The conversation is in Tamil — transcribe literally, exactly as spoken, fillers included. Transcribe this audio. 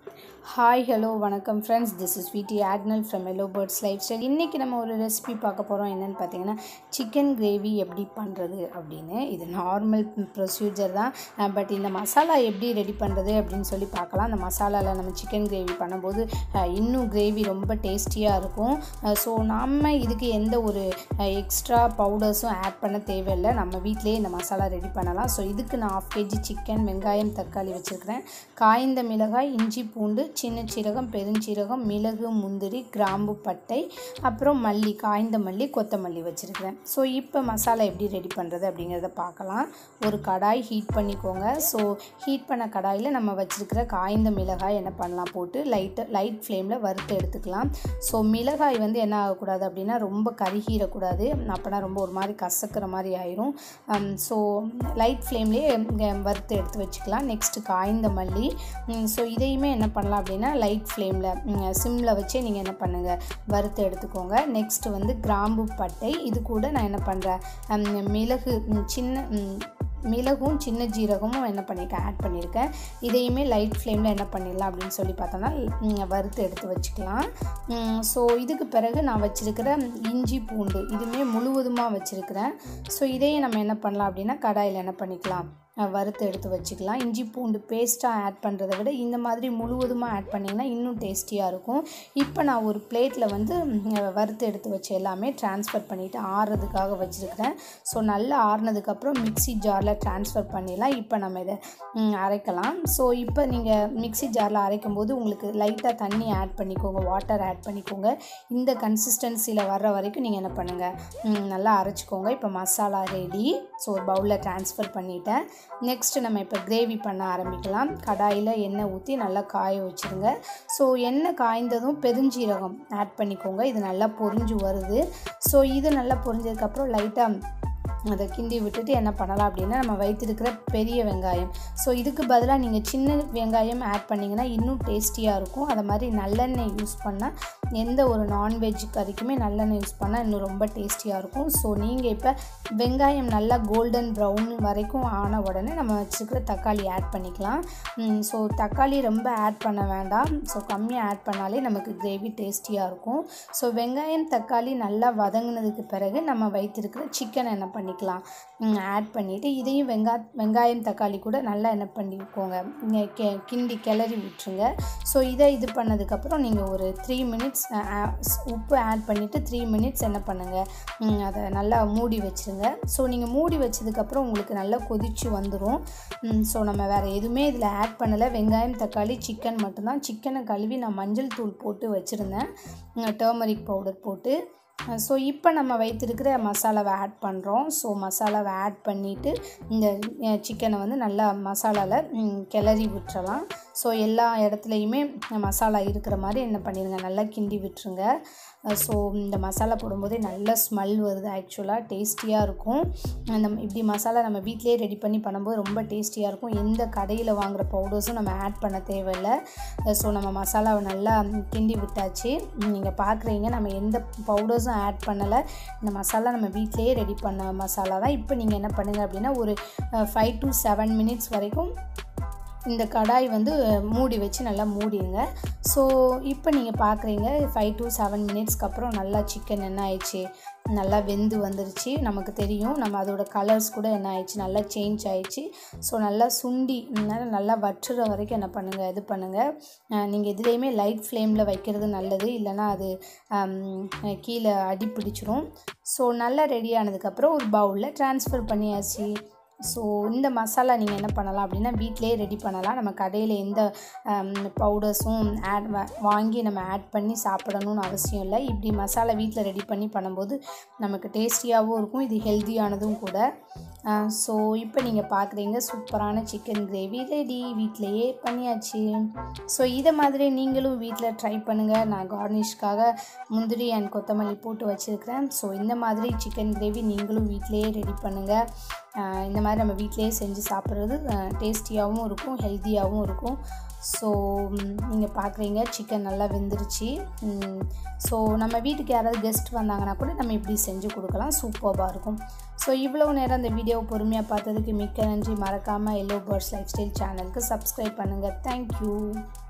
Hi, hello, வணக்கம் friends. This is V T Agnel from Hello Birds Lifestyle. இன்னைக்கு நம்ம ஒரு ரெசிபி பார்க்க போகிறோம். என்னென்னு பார்த்தீங்கன்னா சிக்கன் கிரேவி எப்படி பண்ணுறது அப்படின்னு. இது நார்மல் ப்ரொசீஜர் தான், பட் இந்த மசாலா எப்படி ரெடி பண்ணுறது அப்படின்னு சொல்லி பார்க்கலாம். அந்த மசாலாவில் நம்ம சிக்கன் கிரேவி பண்ணும்போது இன்னும் கிரேவி ரொம்ப டேஸ்டியாக இருக்கும். ஸோ நம்ம இதுக்கு எந்த ஒரு எக்ஸ்ட்ரா பவுடர்ஸும் ஆட் பண்ண தேவையில்லை. நம்ம வீட்டிலேயே இந்த மசாலா ரெடி பண்ணலாம். ஸோ இதுக்கு நான் ஆஃப் கேஜி சிக்கன், வெங்காயம், தக்காளி வச்சுருக்கிறேன். காய்ந்த மிளகாய், இஞ்சி, பூண்டு, சின்ன சீரகம், பெருஞ்சீரகம், மிளகு, முந்திரி, கிராம்பு, பட்டை, அப்புறம் மல்லி, காய்ந்த மல்லி, கொத்தமல்லி வச்சுருக்கிறேன். ஸோ இப்போ மசாலா எப்படி ரெடி பண்ணுறது அப்படிங்கிறத பார்க்கலாம். ஒரு கடாய் ஹீட் பண்ணிக்கோங்க. ஸோ ஹீட் பண்ண கடாயில் நம்ம வச்சுருக்கிற காய்ந்த மிளகாய் என்ன பண்ணலாம் போட்டு லைட்டு லைட் ஃப்ளேமில் வறுத்து எடுத்துக்கலாம். ஸோ மிளகாய் வந்து என்ன ஆகக்கூடாது அப்படின்னா ரொம்ப கருகிடக்கூடாது, அப்போனா ரொம்ப ஒரு மாதிரி கசக்கிற மாதிரி ஆயிரும். ஸோ லைட் ஃப்ளேம்லேயே வறுத்து எடுத்து வச்சுக்கலாம். நெக்ஸ்ட்டு காய்ந்த மல்லி. ஸோ இதையுமே என்ன பண்ணலாம் அப்படின்னா லைட் ஃப்ளேமில் சிம்மில் வச்சே நீங்கள் என்ன பண்ணுங்கள், வறுத்து எடுத்துக்கோங்க. நெக்ஸ்ட்டு வந்து கிராம்பு, பட்டை. இது கூட நான் என்ன பண்ணுறேன், மிளகு, சின்ன மிளகும் சின்ன ஜீரகமும் என்ன பண்ணியிருக்கேன், ஆட் பண்ணியிருக்கேன். இதையுமே லைட் ஃப்ளேமில் என்ன பண்ணிடலாம் அப்படின்னு சொல்லி பார்த்தோன்னா வறுத்து எடுத்து வச்சுக்கலாம். ஸோ இதுக்கு பிறகு நான் வச்சுருக்கிற இஞ்சி, பூண்டு இதுவுமே முழுவதுமாக வச்சுருக்கிறேன். ஸோ இதையும் நம்ம என்ன பண்ணலாம் அப்படின்னா கடாயில் என்ன பண்ணிக்கலாம், வறுத்து எடுத்து வச்சுக்கலாம். இஞ்சி பூண்டு பேஸ்ட்டாக ஆட் பண்ணுறதை விட இந்த மாதிரி முழுவதுமாக ஆட் பண்ணிங்கன்னா இன்னும் டேஸ்டியாக இருக்கும். இப்போ நான் ஒரு பிளேட்டில் வந்து வறுத்து எடுத்து வச்சு எல்லாமே ட்ரான்ஸ்ஃபர் பண்ணிவிட்டு ஆறுறதுக்காக வச்சுருக்கிறேன். ஸோ நல்லா ஆறுனதுக்கப்புறம் மிக்சி ஜாரில் ட்ரான்ஸ்ஃபர் பண்ணிடலாம். இப்போ நம்ம இதை அரைக்கலாம். ஸோ இப்போ நீங்கள் மிக்சி ஜாரில் அரைக்கும் போது உங்களுக்கு லைட்டாக தண்ணி ஆட் பண்ணிக்கோங்க, வாட்டர் ஆட் பண்ணிக்கோங்க. இந்த கன்சிஸ்டன்சியில் வர்ற வரைக்கும் நீங்கள் என்ன பண்ணுங்கள், நல்லா அரைச்சிக்கோங்க. இப்போ மசாலா ரெடி. ஸோ ஒரு பவுலில் ட்ரான்ஸ்ஃபர் பண்ணிவிட்டேன். நெக்ஸ்ட்டு நம்ம இப்போ கிரேவி பண்ண ஆரம்பிக்கலாம். கடாயில் எண்ணெய் ஊற்றி நல்லா காய வச்சுருங்க. ஸோ எண்ணெய் காய்ந்ததும் பெருஞ்சீரகம் ஆட் பண்ணிக்கோங்க. இது நல்லா பொரிஞ்சு வருது. ஸோ இது நல்லா பொரிஞ்சதுக்கப்புறம் லைட்டாக அதை கிண்டி விட்டுட்டு என்ன பண்ணலாம் அப்படின்னா நம்ம வைத்திருக்கிற பெரிய வெங்காயம். ஸோ இதுக்கு பதிலாக நீங்கள் சின்ன வெங்காயம் ஆட் பண்ணிங்கன்னா இன்னும் டேஸ்டியாக இருக்கும். அதை மாதிரி நல்லெண்ணெய் யூஸ் பண்ணால் எந்த ஒரு நான்வெஜ் கறிக்குமே நல்லெண்ணெய் யூஸ் பண்ணால் இன்னும் ரொம்ப டேஸ்டியாக இருக்கும். ஸோ நீங்கள் இப்போ வெங்காயம் நல்லா கோல்டன் ப்ரௌன் வரைக்கும் ஆன உடனே நம்ம வச்சுருக்கிற தக்காளி ஆட் பண்ணிக்கலாம். ஸோ தக்காளி ரொம்ப ஆட் பண்ண வேண்டாம். ஸோ கம்மியாக ஆட் பண்ணாலே நமக்கு கிரேவி டேஸ்டியாக இருக்கும். ஸோ வெங்காயம், தக்காளி நல்லா வதங்கினதுக்கு பிறகு நம்ம வைத்திருக்கிற சிக்கனை என்ன பண்ணி ஆட் பண்ணிவிட்டு இதையும் வெங்காய வெங்காயம் தக்காளி கூட நல்லா என்ன பண்ணிக்கோங்க, கிண்டி கிளறி விட்டுருங்க. ஸோ இதை இது பண்ணதுக்கப்புறம் நீங்கள் ஒரு த்ரீ மினிட்ஸ் உப்பு ஆட் பண்ணிவிட்டு த்ரீ மினிட்ஸ் என்ன பண்ணுங்கள், அதை நல்லா மூடி வச்சுருங்க. ஸோ நீங்கள் மூடி வச்சதுக்கப்புறம் உங்களுக்கு நல்லா கொதிச்சு வந்துடும். ஸோ நம்ம வேறு எதுவுமே இதில் ஆட் பண்ணலை, வெங்காயம், தக்காளி, சிக்கன் மட்டும்தான். சிக்கனை கழுவி நான் மஞ்சள் தூள் போட்டு வச்சுருந்தேன், டர்மரிக் பவுடர் போட்டு. ஸோ இப்போ நம்ம வைத்திருக்கிற மசாலாவை ஆட் பண்ணுறோம். ஸோ மசாலாவை ஆட் பண்ணிவிட்டு இந்த சிக்கனை வந்து நல்லா மசாலாவில் கிளறி விட்டுறலாம். ஸோ எல்லா இடத்துலையுமே மசாலா இருக்கிற மாதிரி என்ன பண்ணிடுங்க, நல்லா கிண்டி விட்டுருங்க. ஸோ இந்த மசாலா போடும்போதே நல்ல ஸ்மெல் வருது, ஆக்சுவலாக டேஸ்டியாக இருக்கும். நம்ம இப்படி மசாலா நம்ம வீட்டிலே ரெடி பண்ணி பண்ணும்போது ரொம்ப டேஸ்டியாக இருக்கும். எந்த கடையில் வாங்குகிற பவுடர்ஸும் நம்ம ஆட் பண்ண தேவையில்லை. ஸோ நம்ம மசாலாவை நல்லா கிண்டி விட்டாச்சு. நீங்கள் பார்க்குறீங்க நம்ம எந்த பவுடர்ஸும் ஆட் பண்ணலை. இந்த மசாலா நம்ம வீட்டிலேயே ரெடி பண்ண மசாலா தான். இப்போ நீங்கள் என்ன பண்ணுங்கள் அப்படின்னா ஒரு ஃபைவ் டு செவன் மினிட்ஸ் வரைக்கும் இந்த கடாய் வந்து மூடி வச்சு நல்லா மூடிடுங்க. ஸோ இப்போ நீங்கள் பார்க்குறீங்க ஃபைவ் டு செவன் மினிட்ஸ்க்கு அப்புறம் நல்லா சிக்கன் என்ன ஆயிடுச்சு, நல்லா வெந்து வந்துருச்சு. நமக்கு தெரியும், நம்ம அதோட கலர்ஸ் கூட என்ன ஆயிடுச்சு, நல்லா சேஞ்ச் ஆயிடுச்சு. ஸோ நல்லா சுண்டி நல்லா வற்றுற வரைக்கும் என்ன பண்ணுங்கள், இது பண்ணுங்கள். நீங்கள் இதுலேயுமே லைட் ஃப்ளேமில் வைக்கிறது நல்லது, இல்லைனா அது கீழே அடி பிடிச்சிரும். ஸோ நல்லா ரெடி ஆனதுக்கப்புறம் ஒரு பவுலில் ட்ரான்ஸ்ஃபர் பண்ணியாச்சு. ஸோ இந்த மசாலா நீங்கள் என்ன பண்ணலாம் அப்படின்னா வீட்டிலே ரெடி பண்ணலாம். நம்ம கடையில் எந்த பவுடர்ஸும் ஆட் வாங்கி நம்ம ஆட் பண்ணி சாப்பிடணும்னு அவசியம் இல்லை. இப்படி மசாலா வீட்டில் ரெடி பண்ணி பண்ணும்போது நமக்கு டேஸ்டியாகவும் இருக்கும், இது ஹெல்த்தியானதும் கூட. ஸோ இப்போ நீங்கள் பார்க்குறீங்க சூப்பரான சிக்கன் கிரேவி ரெடி, வீட்டிலையே பண்ணியாச்சு. ஸோ இதை மாதிரி நீங்களும் வீட்டில் ட்ரை பண்ணுங்கள். நான் கார்னிஷ்காக முந்திரி அண்ட் கொத்தமல்லி போட்டு வச்சுருக்கிறேன். ஸோ இந்த மாதிரி சிக்கன் கிரேவி நீங்களும் வீட்டிலையே ரெடி பண்ணுங்கள். இந்த மாதிரி நம்ம வீட்டிலையே செஞ்சு சாப்பிட்றது டேஸ்டியாகவும் இருக்கும், ஹெல்த்தியாகவும் இருக்கும். ஸோ நீங்கள் பார்க்குறீங்க சிக்கன் நல்லா வெந்துருச்சு. ஸோ நம்ம வீட்டுக்கு யாராவது கெஸ்ட் வந்தாங்கன்னா கூட நம்ம இப்படி செஞ்சு கொடுக்கலாம், சூப்பராக இருக்கும். ஸோ இவ்வளோ நேரம் அந்த வீடியோவை பொறுமையாக பார்த்ததுக்கு மிக்க நன்றி. மறக்காமல் ஹெலோ பேர்ட்ஸ் லைஃப் ஸ்டைல் சேனலுக்கு சப்ஸ்கிரைப் பண்ணுங்கள். தேங்க்யூ.